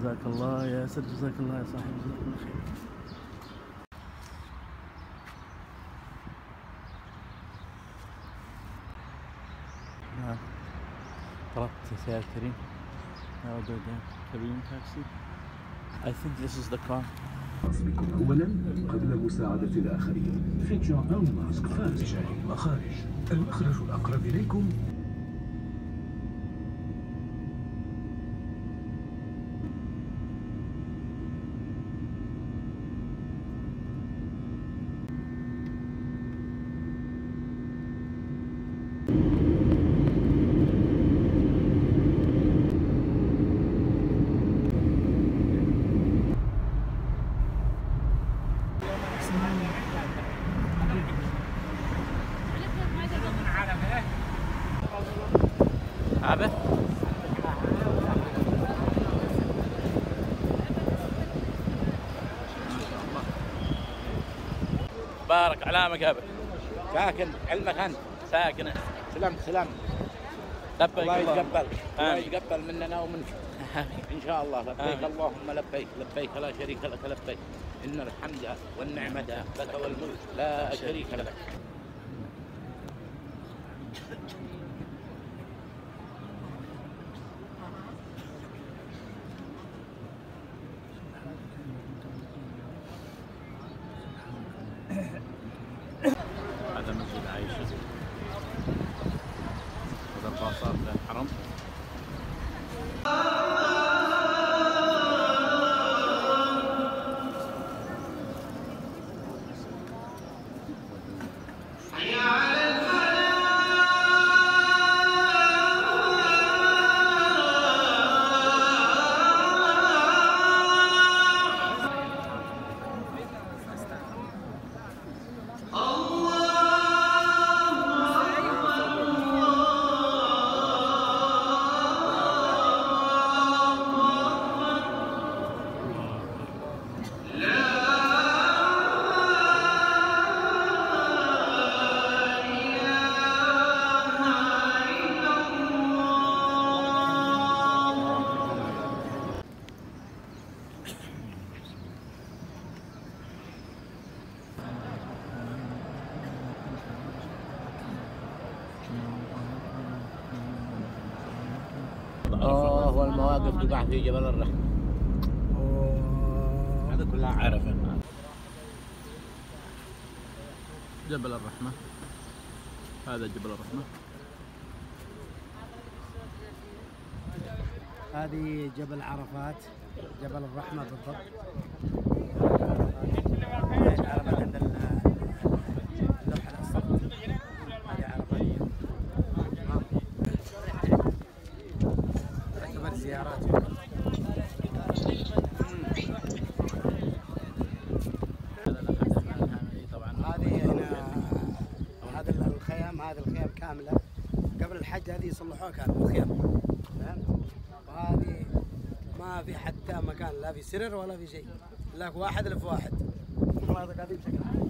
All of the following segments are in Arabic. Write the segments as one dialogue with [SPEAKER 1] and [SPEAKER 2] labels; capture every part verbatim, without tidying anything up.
[SPEAKER 1] جزاك الله يا ياسر، جزاك الله يا صاحبي، جزاك الله خير. نعم طلبت سيارة كريم. Now go down Kareem taxi. I think this is the car.
[SPEAKER 2] بكم أولا قبل مساعدة الآخرين. Fit your own mask first. المخارج. المخرج الأقرب إليكم.
[SPEAKER 1] عابر بارك على مقابر.
[SPEAKER 3] ساكن علمك انت
[SPEAKER 1] ساكنة.
[SPEAKER 3] سلام سلام.
[SPEAKER 1] لبيك
[SPEAKER 3] الله يتقبل الله
[SPEAKER 1] آمين.
[SPEAKER 3] يتقبل مننا ومنك ان شاء الله. لبيك
[SPEAKER 1] آمين.
[SPEAKER 3] اللهم لبيك لبيك لا شريك لك لبيك ان الحمد والنعمة لك والملك لا شريك لك.
[SPEAKER 1] هذا مسجد عائشة، هذا الباصات للحرم.
[SPEAKER 3] اه والمواقف تقع في جبل الرحمة. هذا كلها عرفة.
[SPEAKER 1] جبل الرحمة، هذا جبل الرحمة.
[SPEAKER 4] هذه جبل عرفات، جبل الرحمة بالضبط. عرفات عند اللوحة الأسود. هذه عرفات. تعتبر زيارات. هذه هنا هذا الخيام، هذه الخيام كاملة قبل الحج، هذه يصلحوها كاملة الخيام. فهمت؟ وهذه ما في حتى مكان لا في سرر ولا في شيء، لك واحد الف واحد. المناطق هذه بشكل عام.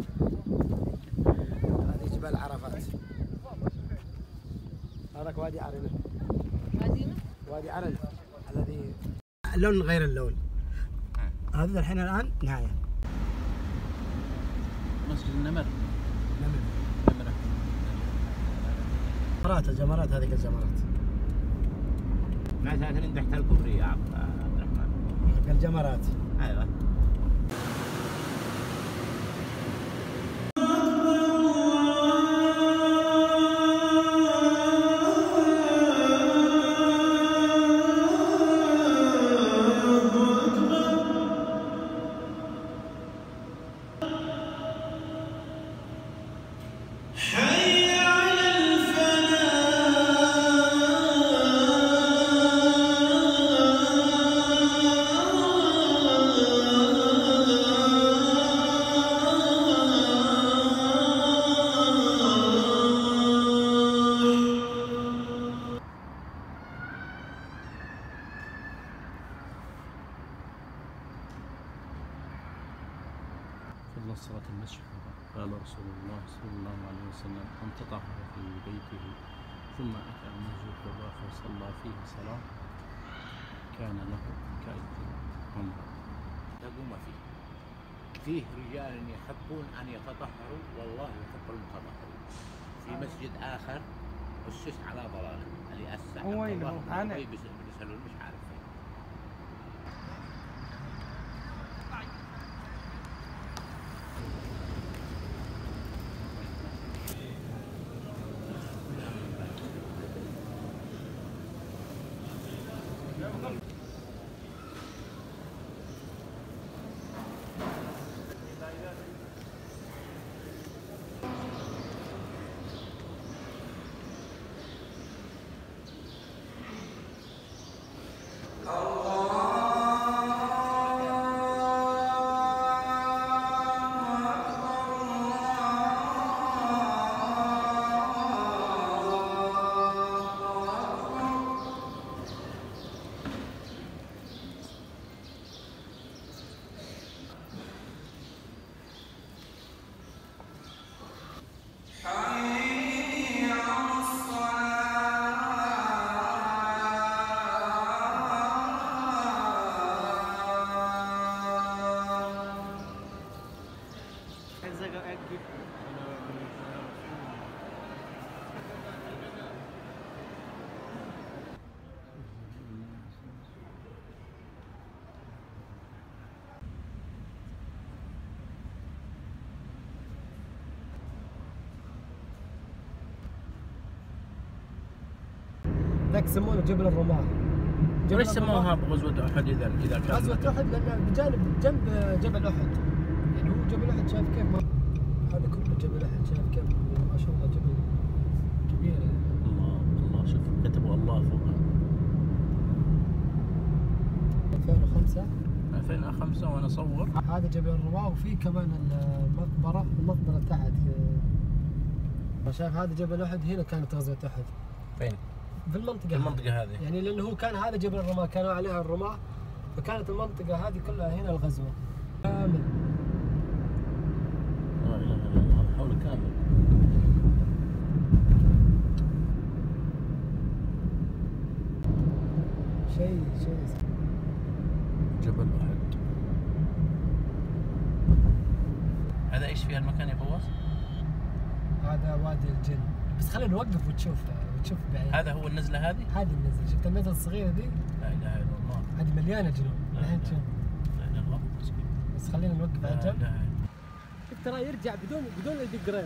[SPEAKER 4] هذه جبال عرفات. هذاك وادي عرنة. وادي عرنة الذي اللون غير اللون. هذا الحين الآن نهاية.
[SPEAKER 1] مسجد النمر.
[SPEAKER 4] نمر.
[SPEAKER 1] نمر.
[SPEAKER 4] جمرات الجمرات هذيك الجمرات.
[SPEAKER 3] ما ساكنين تحت الكوبري يا عبد الرحمن.
[SPEAKER 4] الجمرات.
[SPEAKER 3] ايوه.
[SPEAKER 1] فضل صلاة المسجد. قال رسول الله صلى الله عليه وسلم: من تطهر في بيته ثم أتى المسجد فصلى فيه صلاة كان له كيد عمر
[SPEAKER 3] تقوم فيه. فيه رجال يحبون أن يتطهروا والله يحب المتطهرين. في مسجد آخر أسس على ضلاله اللي أسس
[SPEAKER 5] هو وين هو؟ أنا
[SPEAKER 3] بيسألون مش عارف فين.
[SPEAKER 4] ذاك يسمونه جبل الرماح.
[SPEAKER 1] ليش سموها بغزوة أحد إذا إذا كان
[SPEAKER 4] غزوة أحد لأنها بجانب جنب جبل أحد، يعني هو جبل أحد شايف كيف ما... هذا كله جبل أحد شايف كيف ما شاء الله جبل كبير يعني.
[SPEAKER 1] الله الله شوف كتبوا الله فوقها.
[SPEAKER 4] ألفين وخمسة
[SPEAKER 1] ألفين وخمسة وأنا أصور.
[SPEAKER 4] هذا جبل الرماح وفي كمان المقبرة، المقبرة تحت. شايف هذا جبل أحد، هنا كانت غزوة أحد.
[SPEAKER 1] فين؟
[SPEAKER 4] في المنطقة
[SPEAKER 1] في المنطقة هذه.
[SPEAKER 4] يعني لأنه هو كان هذا جبل الرماح كانوا عليها الرماح، فكانت المنطقة هذه كلها هنا الغزوة كامل.
[SPEAKER 1] لا إله إلا الله، حول كامل.
[SPEAKER 4] شيء شيء
[SPEAKER 1] جبل أحد. هذا إيش في هالمكان يا فواز؟
[SPEAKER 4] هذا وادي الجن، بس خلينا نوقف وتشوف وتشوف بعيد.
[SPEAKER 1] هذا هو النزلة هذه؟
[SPEAKER 4] هذه النزلة، شفت النزلة الصغيرة دي؟
[SPEAKER 1] لا إله إلا الله.
[SPEAKER 4] هذه مليانة جنوب، الحين تشوف.
[SPEAKER 1] لا إله إلا الله.
[SPEAKER 4] بس خلينا نوقف على الجنب.
[SPEAKER 1] لا لا.
[SPEAKER 4] شوف ترى يرجع بدون بدون يدق ريوس.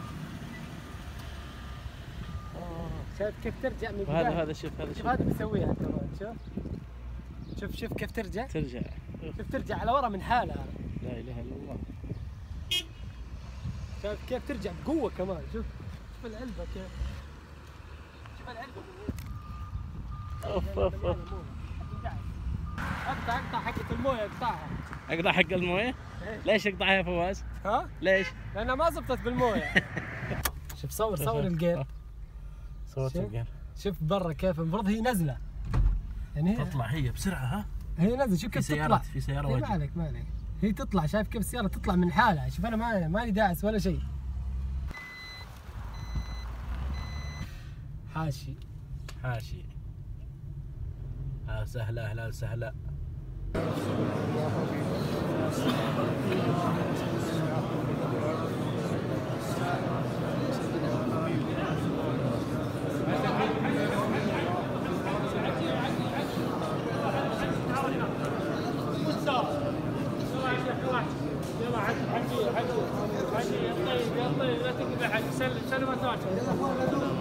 [SPEAKER 4] شايف كيف ترجع من
[SPEAKER 1] هذا هذا شوف هذا
[SPEAKER 4] شوف
[SPEAKER 1] شوف
[SPEAKER 4] هذا بيسويها كمان. شوف شوف شوف كيف ترجع.
[SPEAKER 1] ترجع.
[SPEAKER 4] كيف ترجع على ورا من حالها.
[SPEAKER 1] لا إله إلا الله.
[SPEAKER 4] شايف كيف ترجع بقوة كمان. شوف شوف العلبة كيف. شوف العلبة.
[SPEAKER 1] اوف اوف اوف.
[SPEAKER 4] اقطع اقطع حقة المويه اقطعها.
[SPEAKER 1] اقطع حق المويه؟ ليش اقطعها يا فواز؟
[SPEAKER 4] ها؟
[SPEAKER 1] ليش؟
[SPEAKER 4] لانها ما زبطت بالمويه. شوف صور صور القير.
[SPEAKER 1] صورت القير.
[SPEAKER 4] شوف برا كيف المفروض هي نزلة. يعني هي
[SPEAKER 1] تطلع هي بسرعة ها؟
[SPEAKER 4] هي نزلة. شوف كيف تطلع.
[SPEAKER 1] في سيارة
[SPEAKER 4] ما
[SPEAKER 1] واجد.
[SPEAKER 4] عليك ما عليك. هي تطلع. شايف كيف السيارة تطلع من حالها. شوف انا ما ماني داعس ولا شيء. حاشي
[SPEAKER 1] حاشي. اهلا وسهلا اهلا وسهلا.
[SPEAKER 5] يلا حق حقي حقي حقي يلا يلا لا تقبل حق سلم سلم وتواجه.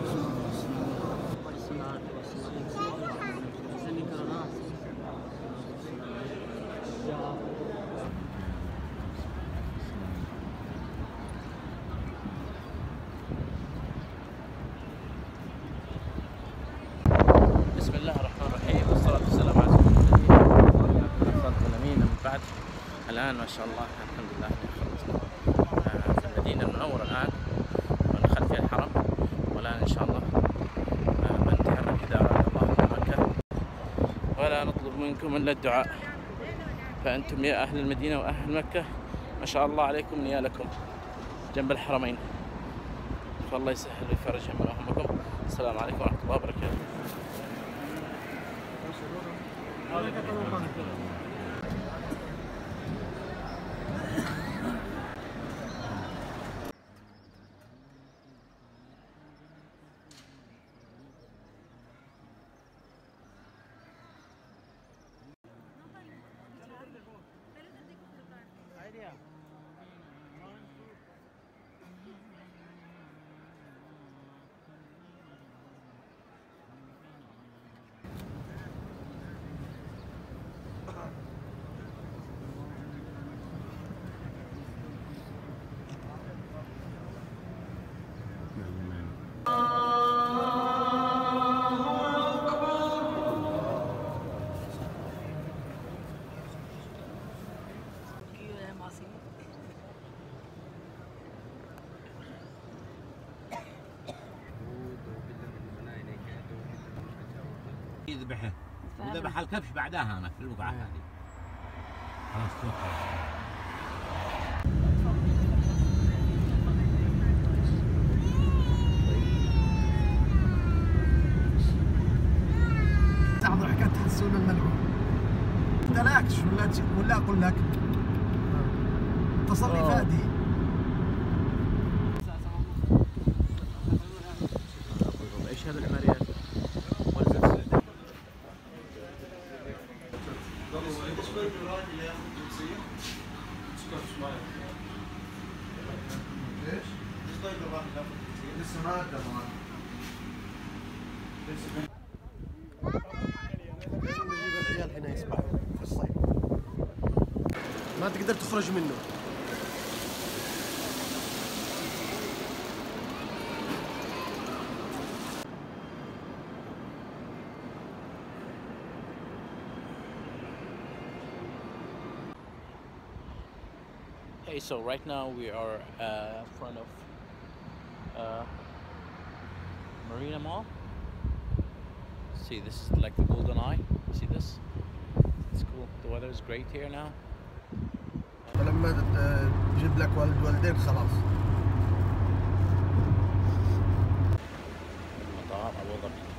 [SPEAKER 1] بسم الله الرحمن الرحيم والصلاة والسلام على رسول الله الصادق الأمين. من بعد الآن ما شاء الله الحمد لله خلصنا في المدينة المنورة الآن ومن خلف الحرم، والآن إن شاء الله بنتحرك إذا أراد الله من مكة، ولا نطلب منكم إلا الدعاء. فأنتم يا أهل المدينة وأهل مكة ما شاء الله عليكم نيالكم جنب الحرمين، فالله يسهل ويفرج همكم. السلام عليكم ورحمة الله وبركاته.
[SPEAKER 3] يذبحه وذبح الكبش بعدها هناك في البقعة هذه. خلاص توكل.
[SPEAKER 6] تعرض حكاية تحسون الملعون. تلاكش ولا ولا أقول لك تصرفات دي.
[SPEAKER 1] ايش هذا العماريات؟
[SPEAKER 6] ليش؟ لسه ما أقدر لازم نجيب العيال هنا يسبحوا في الصيف. ما تقدر تخرج منه.
[SPEAKER 1] Hey, so right now we are uh, in front of uh, Marina Mall. See, this is like the Golden Eye. See this? It's cool. The weather is great here now.
[SPEAKER 6] ولما تجيب لك ولد ولدين خلاص.
[SPEAKER 1] مطار أبو ظبي.